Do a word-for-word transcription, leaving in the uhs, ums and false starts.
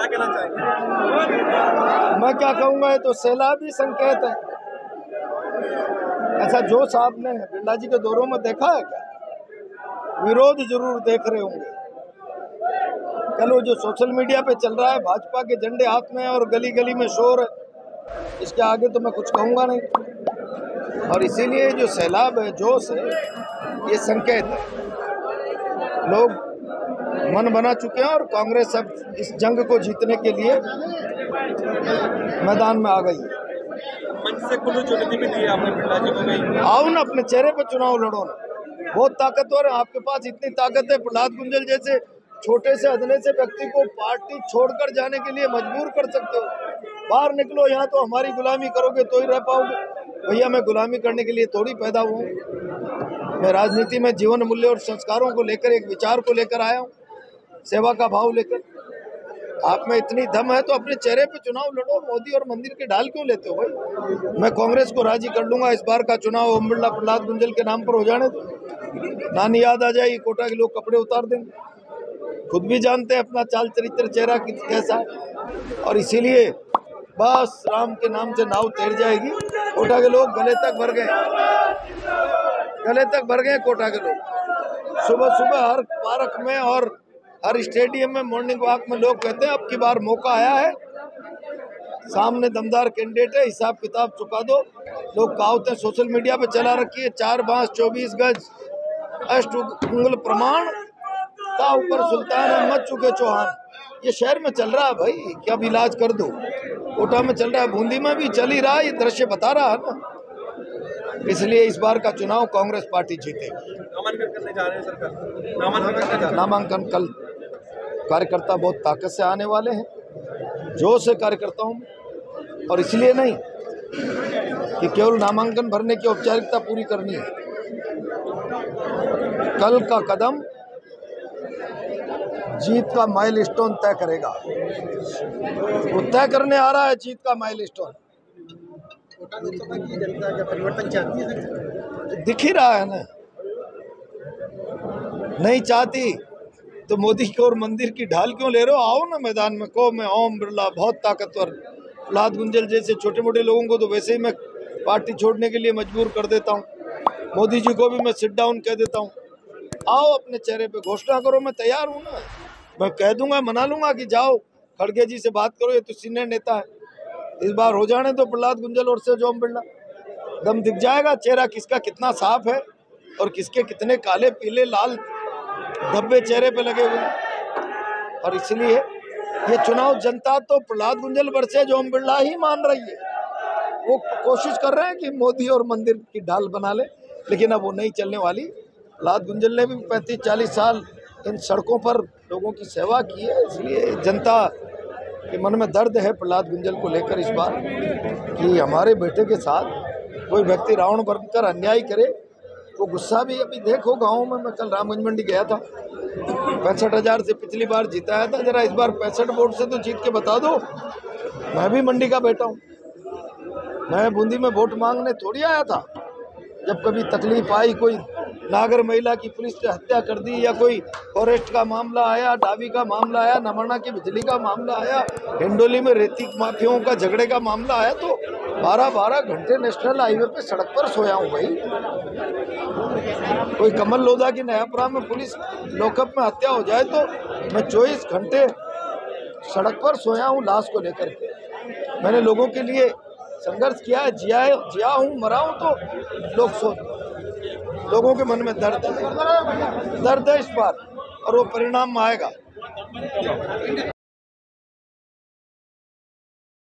क्या कहना चाहेंगे? मैं क्या कहूँगा, ये तो सैलाबी संकेत है। ऐसा जोश आपने बिरला जी के दौरों में देखा है क्या? विरोध जरूर देख रहे होंगे। कल वो जो सोशल मीडिया पे चल रहा है, भाजपा के झंडे हाथ में और गली गली में शोर है, इसके आगे तो मैं कुछ कहूँगा नहीं। और इसीलिए जो सैलाब है, जोश है, ये संकेत है। लोग मन बना चुके हैं और कांग्रेस अब इस जंग को जीतने के लिए मैदान में आ गई है। मंच से खुली चुनौती भी दी आपने बिरला जी को गई। आओ ना, अपने चेहरे पे चुनाव लड़ो ना। बहुत ताकतवर है, आपके पास इतनी ताकत है, प्रहलाद गुंजल जैसे छोटे से अदने से व्यक्ति को पार्टी छोड़कर जाने के लिए मजबूर कर सकते हो। बाहर निकलो, यहाँ तो हमारी गुलामी करोगे तो ही रह पाओगे। भैया, मैं गुलामी करने के लिए थोड़ी पैदा हुआ। मैं राजनीति में जीवन मूल्य और संस्कारों को लेकर, एक विचार को लेकर आया हूँ, सेवा का भाव लेकर। आप में इतनी दम है तो अपने चेहरे पे चुनाव लड़ो। मोदी और मंदिर की ढाल क्यों लेते हो भाई? मैं कांग्रेस को राजी कर लूंगा, इस बार का चुनाव ओम बिरला प्रहलाद गुंजल के नाम पर हो जाने दो। नानी याद आ जाएगी, कोटा के लोग कपड़े उतार देंगे। खुद भी जानते हैं अपना चाल चरित्र चेहरा कैसा है, और इसीलिए बस राम के नाम से नाव तैर जाएगी। कोटा के लोग गले तक भर गए, गले तक भर गए कोटा के लोग। सुबह सुबह हर पार्क में और हर स्टेडियम में मॉर्निंग वॉक में लोग कहते हैं अब की बार मौका आया है, सामने दमदार कैंडिडेट है, हिसाब किताब चुका दो। लोग कहावतें सोशल मीडिया पे चला रखी है, चार बांस चौबीस गज अष्ट उंगल प्रमाण का ऊपर सुल्तान अहमद चुके चौहान। ये शहर में चल रहा है भाई, क्या भी इलाज कर दो। कोटा में चल रहा है, बूंदी में भी चल ही रहा है, ये दृश्य बता रहा है ना। इसलिए इस बार का चुनाव कांग्रेस पार्टी जीतेगी। नामांकन करने जा रहे हैं सरकार, नामांकन करने जा रहे हैं। नामांकन कल कार्यकर्ता बहुत ताकत से आने वाले हैं, जोश से कार्यकर्ता हूँ, और इसलिए नहीं कि केवल नामांकन भरने की औपचारिकता पूरी करनी है। कल का कदम जीत का माइलस्टोन तय करेगा। वो तय करने आ रहा है जीत का माइलस्टोन। लोकसभा की जनता क्या परिवर्तन चाहती है? दिख ही रहा है ना, नहीं चाहती तो मोदी की और मंदिर की ढाल क्यों ले रहे हो? आओ ना मैदान में, को मैं ओम बिरला बहुत ताकतवर, प्रहलाद गुंजल जैसे छोटे मोटे लोगों को तो वैसे ही मैं पार्टी छोड़ने के लिए मजबूर कर देता हूँ। मोदी जी को भी मैं सिट डाउन कह देता हूँ। आओ अपने चेहरे पे घोषणा करो, मैं तैयार हूँ ना। मैं कह दूंगा, मना लूंगा कि जाओ खड़गे जी से बात करो, ये तो सीनियर नेता है, इस बार हो जाने तो प्रहलाद गुंजल और से ओम बिरला। दम दिख जाएगा, चेहरा किसका कितना साफ है और किसके कितने काले पीले लाल धब्बे चेहरे पे लगे हुए हैं। और इसलिए ये चुनाव जनता तो प्रहलाद गुंजल वर्सेज ओम बिरला ही मान रही है। वो कोशिश कर रहे हैं कि मोदी और मंदिर की ढाल बना ले, लेकिन अब वो नहीं चलने वाली। प्रहलाद गुंजल ने भी पैंतीस चालीस साल इन सड़कों पर लोगों की सेवा की है, इसलिए जनता के मन में दर्द है प्रहलाद गुंजल को लेकर इस बार, कि हमारे बेटे के साथ कोई व्यक्ति रावण बनकर अन्याय करे। वो गुस्सा भी अभी देखो गाँव में। मैं कल रामगंज मंडी गया था, पैंसठ हजार से पिछली बार जिताया था, जरा इस बार पैंसठ वोट से तो जीत के बता दो। मैं भी मंडी का बेटा हूँ, मैं बूंदी में वोट मांगने थोड़ी आया था। जब कभी तकलीफ आई, कोई नागर महिला की पुलिस ने हत्या कर दी, या कोई फॉरेस्ट का मामला आया, डाबी का मामला आया, नमरना की बिजली का मामला आया, हिंडोली में रेती माफियाओं का झगड़े का मामला आया, तो बारह बारह घंटे नेशनल हाईवे पे सड़क पर सोया हूँ भाई। कोई कमल लोधा की नयापुरा में पुलिस लॉकअप में हत्या हो जाए तो मैं चौबीस घंटे सड़क पर सोया हूँ लाश को लेकर के। मैंने लोगों के लिए संघर्ष किया है, जिया जिया हूँ, मरा हूँ, तो लोग सो लोगों के मन में दर्द है, दर्द है इस बार, और वो परिणाम में आएगा।